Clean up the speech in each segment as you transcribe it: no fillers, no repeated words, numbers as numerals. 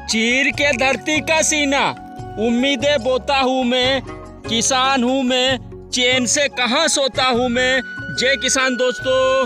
चीर के धरती का सीना, उम्मीदें बोता हूँ मैं, किसान हूँ मैं, चैन से कहाँ सोता हूँ मैं। जय किसान दोस्तों।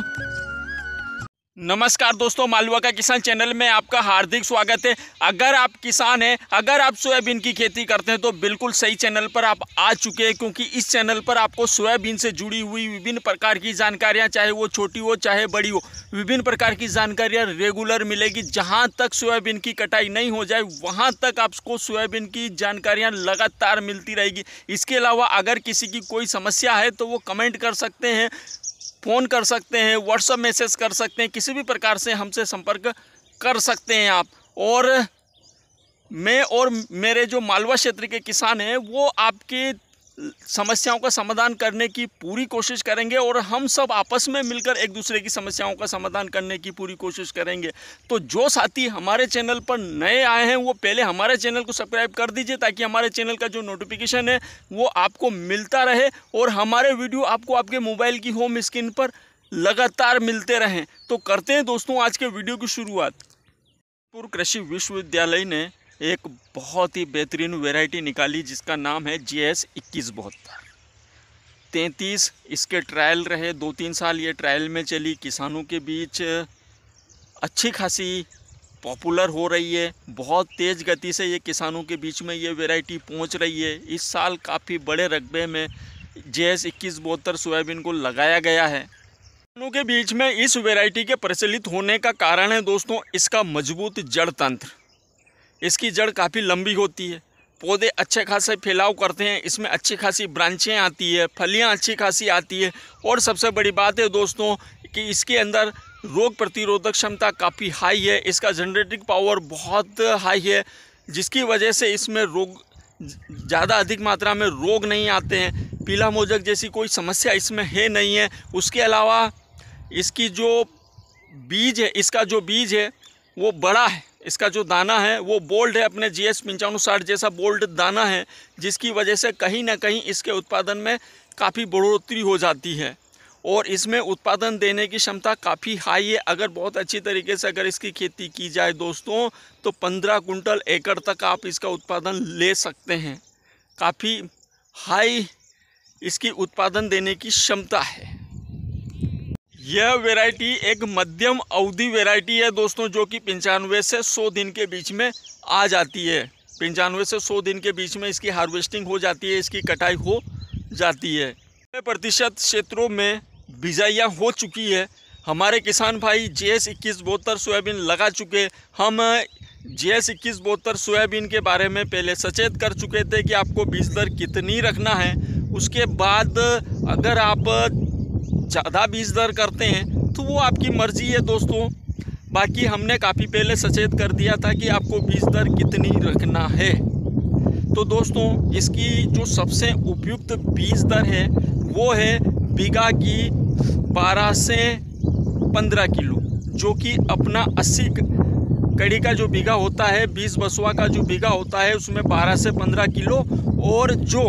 नमस्कार दोस्तों, मालवा का किसान चैनल में आपका हार्दिक स्वागत है। अगर आप किसान हैं, अगर आप सोयाबीन की खेती करते हैं तो बिल्कुल सही चैनल पर आप आ चुके हैं, क्योंकि इस चैनल पर आपको सोयाबीन से जुड़ी हुई विभिन्न प्रकार की जानकारियां, चाहे वो छोटी हो चाहे बड़ी हो, विभिन्न प्रकार की जानकारियां रेगुलर मिलेगी। जहां तक सोयाबीन की कटाई नहीं हो जाए वहां तक आपको सोयाबीन की जानकारियाँ लगातार मिलती रहेगी। इसके अलावा अगर किसी की कोई समस्या है तो वो कमेंट कर सकते हैं, फ़ोन कर सकते हैं, व्हाट्सएप मैसेज कर सकते हैं, किसी भी प्रकार से हमसे संपर्क कर सकते हैं आप। और मैं और मेरे जो मालवा क्षेत्र के किसान हैं वो आपकी समस्याओं का समाधान करने की पूरी कोशिश करेंगे और हम सब आपस में मिलकर एक दूसरे की समस्याओं का समाधान करने की पूरी कोशिश करेंगे। तो जो साथी हमारे चैनल पर नए आए हैं वो पहले हमारे चैनल को सब्सक्राइब कर दीजिए, ताकि हमारे चैनल का जो नोटिफिकेशन है वो आपको मिलता रहे और हमारे वीडियो आपको आपके मोबाइल की होम स्क्रीन पर लगातार मिलते रहें। तो करते हैं दोस्तों आज के वीडियो की शुरुआत। पूर्व कृषि विश्वविद्यालय ने एक बहुत ही बेहतरीन वैरायटी निकाली जिसका नाम है GS 2172 33। इसके ट्रायल रहे 2-3 साल, ये ट्रायल में चली, किसानों के बीच अच्छी खासी पॉपुलर हो रही है। बहुत तेज़ गति से ये किसानों के बीच में ये वैरायटी पहुंच रही है। इस साल काफ़ी बड़े रकबे में GS 2172 सोयाबीन को लगाया गया है। किसानों के बीच में इस वैरायटी के प्रचलित होने का कारण है दोस्तों इसका मजबूत जड़ तंत्र। इसकी जड़ काफ़ी लंबी होती है, पौधे अच्छे खासे फैलाव करते हैं, इसमें अच्छी खासी ब्रांचें आती है, फलियां अच्छी खासी आती है। और सबसे बड़ी बात है दोस्तों कि इसके अंदर रोग प्रतिरोधक क्षमता काफ़ी हाई है, इसका जनरेटिंग पावर बहुत हाई है, जिसकी वजह से इसमें रोग ज़्यादा अधिक मात्रा में रोग नहीं आते हैं। पीला मोजक जैसी कोई समस्या इसमें है नहीं है। उसके अलावा इसकी जो बीज है, इसका जो बीज है वो बड़ा है, इसका जो दाना है वो बोल्ड है, अपने GS 5560 जैसा बोल्ड दाना है, जिसकी वजह से कहीं ना कहीं इसके उत्पादन में काफ़ी बढ़ोतरी हो जाती है और इसमें उत्पादन देने की क्षमता काफ़ी हाई है। अगर बहुत अच्छी तरीके से अगर इसकी खेती की जाए दोस्तों तो 15 कुंटल एकड़ तक आप इसका उत्पादन ले सकते हैं। काफ़ी हाई इसकी उत्पादन देने की क्षमता है। यह वैरायटी एक मध्यम अवधि वैरायटी है दोस्तों, जो कि 95 से 100 दिन के बीच में आ जाती है। 95 से 100 दिन के बीच में इसकी हार्वेस्टिंग हो जाती है, इसकी कटाई हो जाती है। 90% क्षेत्रों में बिजाइयाँ हो चुकी है। हमारे किसान भाई GS 2172 सोयाबीन लगा चुके। हम GS 2172 सोयाबीन के बारे में पहले सचेत कर चुके थे कि आपको बीज दर कितनी रखना है। उसके बाद अगर आप ज़्यादा बीज दर करते हैं तो वो आपकी मर्ज़ी है दोस्तों। बाकी हमने काफ़ी पहले सचेत कर दिया था कि आपको बीज दर कितनी रखना है। तो दोस्तों इसकी जो सबसे उपयुक्त बीज दर है वो है बीघा की 12 से 15 किलो, जो कि अपना 80 कड़ी का जो बीघा होता है, 20 बसुआ का जो बीघा होता है उसमें 12 से 15 किलो, और जो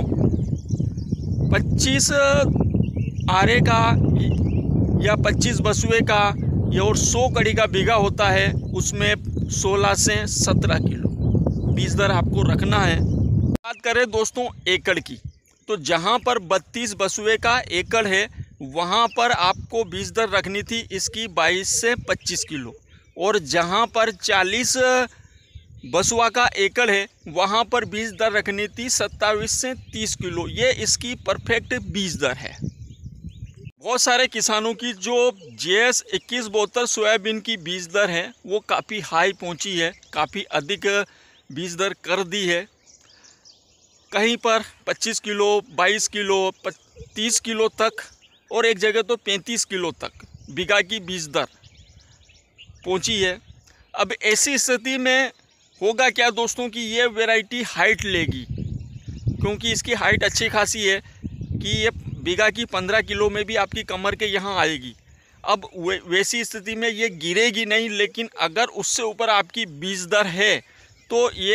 25 आरे का या 25 बसुए का या और 100 कड़ी का बीघा होता है उसमें 16 से 17 किलो बीज दर आपको रखना है। बात करें दोस्तों एकड़ की, तो जहां पर 32 बसुए का एकड़ है वहां पर आपको बीज दर रखनी थी इसकी 22 से 25 किलो, और जहां पर 40 बसुआ का एकड़ है वहां पर बीज दर रखनी थी 27 से 30 किलो। ये इसकी परफेक्ट बीज दर है। बहुत सारे किसानों की जो GS 2172 सोयाबीन की बीज दर है वो काफ़ी हाई पहुंची है, काफ़ी अधिक बीज दर कर दी है। कहीं पर 25 किलो, 22 किलो, 30 किलो तक, और एक जगह तो 35 किलो तक बीघा की बीज दर पहुंची है। अब ऐसी स्थिति में होगा क्या दोस्तों कि ये वैरायटी हाइट लेगी, क्योंकि इसकी हाइट अच्छी खासी है कि ये बीघा की 15 किलो में भी आपकी कमर के यहाँ आएगी। अब वैसी स्थिति में ये गिरेगी नहीं, लेकिन अगर उससे ऊपर आपकी बीज दर है तो ये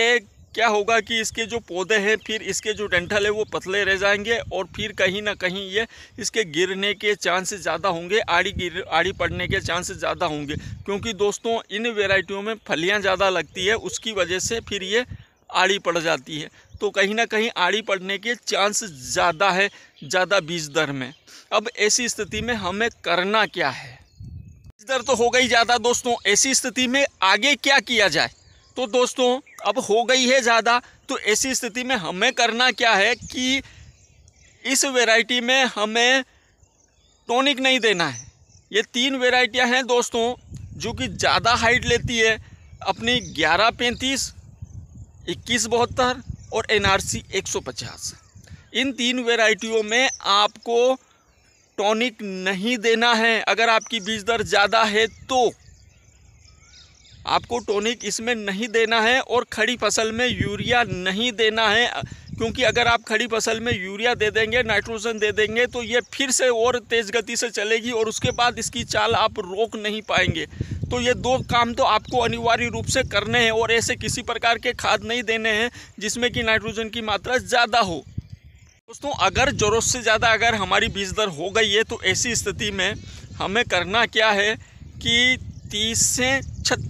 क्या होगा कि इसके जो पौधे हैं फिर इसके जो डंठल है वो पतले रह जाएंगे और फिर कहीं ना कहीं ये इसके गिरने के चांसेस ज़्यादा होंगे, आड़ी पड़ने के चांसेस ज़्यादा होंगे, क्योंकि दोस्तों इन वेराइटियों में फलियां ज़्यादा लगती है, उसकी वजह से फिर ये आड़ी पड़ जाती है। तो कहीं ना कहीं आड़ी पड़ने के चांस ज़्यादा है, ज़्यादा बीज दर में। अब ऐसी स्थिति में हमें करना क्या है? बीज दर तो हो गई ज़्यादा दोस्तों, ऐसी स्थिति में आगे क्या किया जाए? तो दोस्तों अब हो गई है ज़्यादा, तो ऐसी स्थिति में हमें करना क्या है कि इस वैरायटी में हमें टॉनिक नहीं देना है। ये 3 वैरायटियां हैं दोस्तों जो कि ज़्यादा हाइट लेती है अपनी 1135, 2172 और NRC 150। इन 3 वैरायटियों में आपको टॉनिक नहीं देना है। अगर आपकी बीज दर ज़्यादा है तो आपको टॉनिक इसमें नहीं देना है और खड़ी फसल में यूरिया नहीं देना है, क्योंकि अगर आप खड़ी फसल में यूरिया दे देंगे, नाइट्रोजन दे देंगे तो ये फिर से और तेज़ गति से चलेगी और उसके बाद इसकी चाल आप रोक नहीं पाएंगे। तो ये 2 काम तो आपको अनिवार्य रूप से करने हैं और ऐसे किसी प्रकार के खाद नहीं देने हैं जिसमें कि नाइट्रोजन की मात्रा ज़्यादा हो। दोस्तों अगर ज़रूरत से ज़्यादा अगर हमारी बीज दर हो गई है तो ऐसी स्थिति में हमें करना क्या है कि 30 से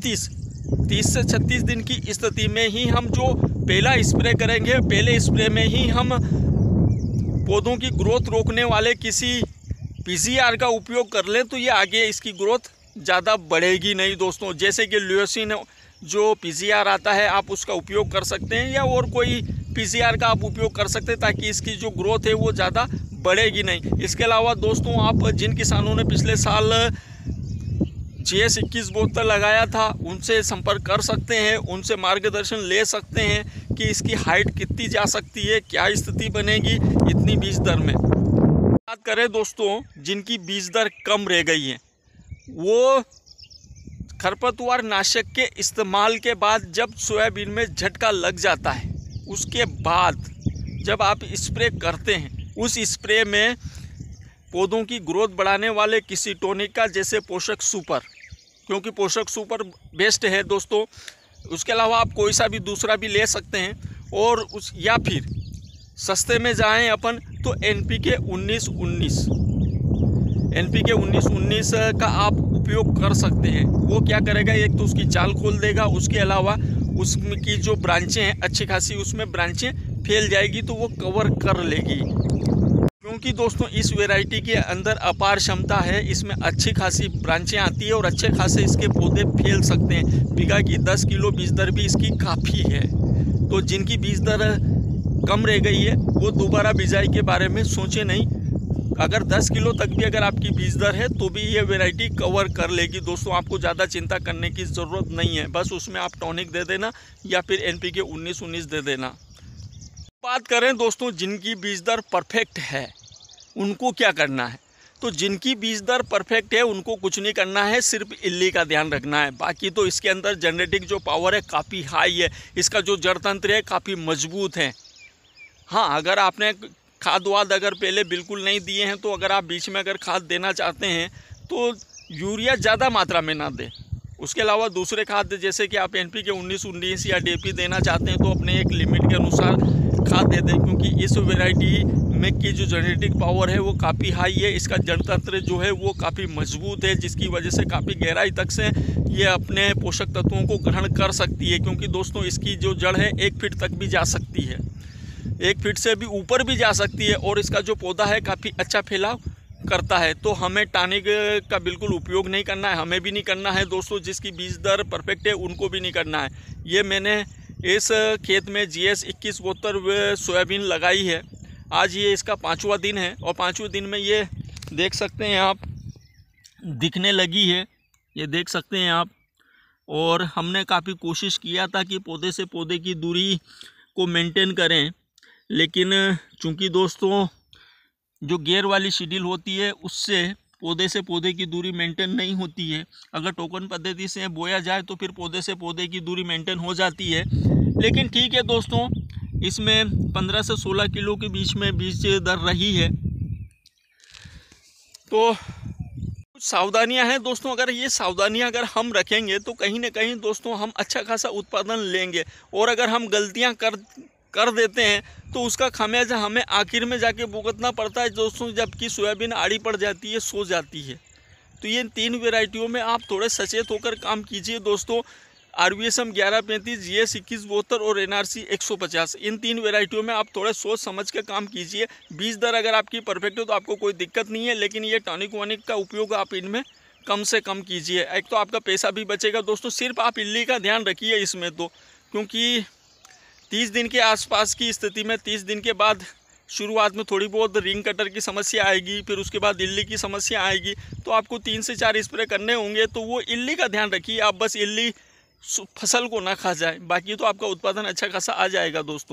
36 दिन की स्थिति में ही हम जो पहला स्प्रे करेंगे, पहले स्प्रे में ही हम पौधों की ग्रोथ रोकने वाले किसी PGR का उपयोग कर लें तो ये आगे इसकी ग्रोथ ज़्यादा बढ़ेगी नहीं दोस्तों। जैसे कि ल्यूसिन जो PGR आता है आप उसका उपयोग कर सकते हैं या और कोई PGR का आप उपयोग कर सकते हैं ताकि इसकी जो ग्रोथ है वो ज़्यादा बढ़ेगी नहीं। इसके अलावा दोस्तों आप जिन किसानों ने पिछले साल GS 2172 लगाया था उनसे संपर्क कर सकते हैं, उनसे मार्गदर्शन ले सकते हैं कि इसकी हाइट कितनी जा सकती है, क्या स्थिति बनेगी इतनी बीज दर में। बात करें दोस्तों जिनकी बीज दर कम रह गई है, वो खरपतवार नाशक के इस्तेमाल के बाद जब सोयाबीन में झटका लग जाता है उसके बाद जब आप स्प्रे करते हैं उस स्प्रे में पौधों की ग्रोथ बढ़ाने वाले किसी टॉनिक का, जैसे पोषक सुपर, क्योंकि पोषक सुपर बेस्ट है दोस्तों। उसके अलावा आप कोई सा भी दूसरा भी ले सकते हैं और या फिर सस्ते में जाएं अपन तो NPK 1919 का आप उपयोग कर सकते हैं। वो क्या करेगा, एक तो उसकी चाल खोल देगा, उसके अलावा उसमें की जो ब्रांचें हैं अच्छी खासी उसमें ब्रांचें फैल जाएगी तो वो कवर कर लेगी। क्योंकि दोस्तों इस वैरायटी के अंदर अपार क्षमता है, इसमें अच्छी खासी ब्रांचें आती है और अच्छे खासे इसके पौधे फैल सकते हैं। बीघा की 10 किलो बीज दर भी इसकी काफ़ी है। तो जिनकी बीज दर कम रह गई है वो दोबारा बिजाई के बारे में सोचे नहीं। अगर 10 किलो तक भी अगर आपकी बीज दर है तो भी ये वैरायटी कवर कर लेगी दोस्तों। आपको ज़्यादा चिंता करने की ज़रूरत नहीं है, बस उसमें आप टॉनिक दे देना या फिर NPK 1919 दे देना। बात करें दोस्तों जिनकी बीज दर परफेक्ट है उनको क्या करना है, तो जिनकी बीज दर परफेक्ट है उनको कुछ नहीं करना है, सिर्फ इल्ली का ध्यान रखना है। बाकी तो इसके अंदर जेनेटिक जो पावर है काफ़ी हाई है, इसका जो जड़ तंत्र है काफ़ी मजबूत है। हाँ अगर आपने खाद वाद अगर पहले बिल्कुल नहीं दिए हैं तो अगर आप बीच में अगर खाद देना चाहते हैं तो यूरिया ज़्यादा मात्रा में ना दें। उसके अलावा दूसरे खाद जैसे कि आप NPK 1919 या DAP देना चाहते हैं तो अपने एक लिमिट के अनुसार खाद दे दें, क्योंकि इस वैरायटी में की जो जेनेटिक पावर है वो काफ़ी हाई है। इसका जड़ तंत्र जो है वो काफ़ी मजबूत है, जिसकी वजह से काफ़ी गहराई तक से ये अपने पोषक तत्वों को ग्रहण कर सकती है। क्योंकि दोस्तों इसकी जो जड़ है 1 फीट तक भी जा सकती है, 1 फीट से भी ऊपर भी जा सकती है और इसका जो पौधा है काफ़ी अच्छा फैलाव करता है। तो हमें टॉनिक का बिल्कुल उपयोग नहीं करना है, हमें भी नहीं करना है दोस्तों। जिसकी बीज दर परफेक्ट है उनको भी नहीं करना है। ये मैंने इस खेत में GS 2172 सोयाबीन लगाई है। आज ये इसका 5वां दिन है और 5वें दिन में ये देख सकते हैं आप दिखने लगी है, ये देख सकते हैं आप। और हमने काफ़ी कोशिश किया था कि पौधे से पौधे की दूरी को मेंटेन करें, लेकिन चूंकि दोस्तों जो गियर वाली शेड्यूल होती है उससे पौधे से पौधे की दूरी मेंटेन नहीं होती है। अगर टोकन पद्धति से बोया जाए तो फिर पौधे से पौधे की दूरी मेंटेन हो जाती है। लेकिन ठीक है दोस्तों, इसमें 15 से 16 किलो के बीच में बीज दर रही है। तो सावधानियां हैं दोस्तों। अगर ये सावधानियां अगर हम रखेंगे तो कहीं ना कहीं दोस्तों हम अच्छा खासा उत्पादन लेंगे। और अगर हम गलतियां कर देते हैं तो उसका खामियाजा हमें आखिर में जाके भुगतना पड़ता है दोस्तों, जबकि सोयाबीन आड़ी पड़ जाती है, सो जाती है। तो ये 3 वेराइटियों में आप थोड़े सचेत होकर काम कीजिए दोस्तों। RVSM 1135, GS 2172 और NRC 150, इन 3 वेराइटियों में आप थोड़ा सोच समझ के काम कीजिए। बीज दर अगर आपकी परफेक्ट हो तो आपको कोई दिक्कत नहीं है, लेकिन ये टॉनिक वॉनिक का उपयोग आप इनमें कम से कम कीजिए। एक तो आपका पैसा भी बचेगा दोस्तों। सिर्फ आप इल्ली का ध्यान रखिए इसमें तो, क्योंकि 30 दिन के आसपास की स्थिति में 30 दिन के बाद शुरुआत में थोड़ी बहुत रिंग कटर की समस्या आएगी, फिर उसके बाद इल्ली की समस्या आएगी। तो आपको 3 से 4 स्प्रे करने होंगे। तो वो इल्ली का ध्यान रखिए आप, बस इल्ली फसल को ना खा जाए, बाकी तो आपका उत्पादन अच्छा खासा आ जाएगा दोस्तों।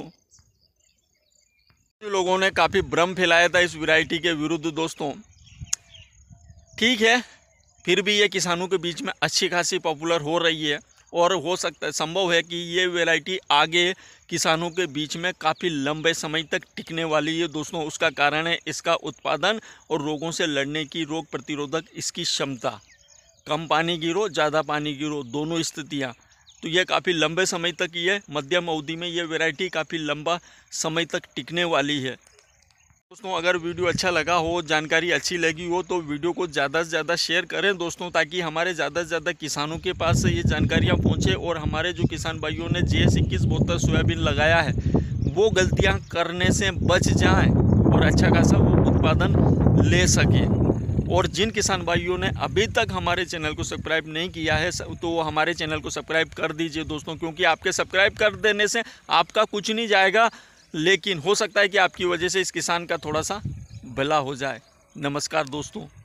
लोगों ने काफ़ी भ्रम फैलाया था इस वैरायटी के विरुद्ध दोस्तों। ठीक है, फिर भी ये किसानों के बीच में अच्छी खासी पॉपुलर हो रही है और हो सकता है, संभव है कि ये वैरायटी आगे किसानों के बीच में काफ़ी लंबे समय तक टिकने वाली है दोस्तों। उसका कारण है इसका उत्पादन और रोगों से लड़ने की रोग प्रतिरोधक इसकी क्षमता। कम पानी गिरो, ज़्यादा पानी गिरो, दोनों स्थितियाँ। तो ये काफ़ी लंबे समय तक ये मध्यम अवधि में ये वैरायटी काफ़ी लंबा समय तक टिकने वाली है दोस्तों। अगर वीडियो अच्छा लगा हो, जानकारी अच्छी लगी हो, तो वीडियो को ज़्यादा से ज़्यादा शेयर करें दोस्तों, ताकि हमारे ज़्यादा से ज़्यादा किसानों के पास ये जानकारियाँ पहुँचे और हमारे जो किसान भाइयों ने GS 2172 सोयाबीन लगाया है वो गलतियाँ करने से बच जाएँ और अच्छा खासा वो उत्पादन ले सकें। और जिन किसान भाइयों ने अभी तक हमारे चैनल को सब्सक्राइब नहीं किया है तो हमारे चैनल को सब्सक्राइब कर दीजिए दोस्तों, क्योंकि आपके सब्सक्राइब कर देने से आपका कुछ नहीं जाएगा, लेकिन हो सकता है कि आपकी वजह से इस किसान का थोड़ा सा भला हो जाए। नमस्कार दोस्तों।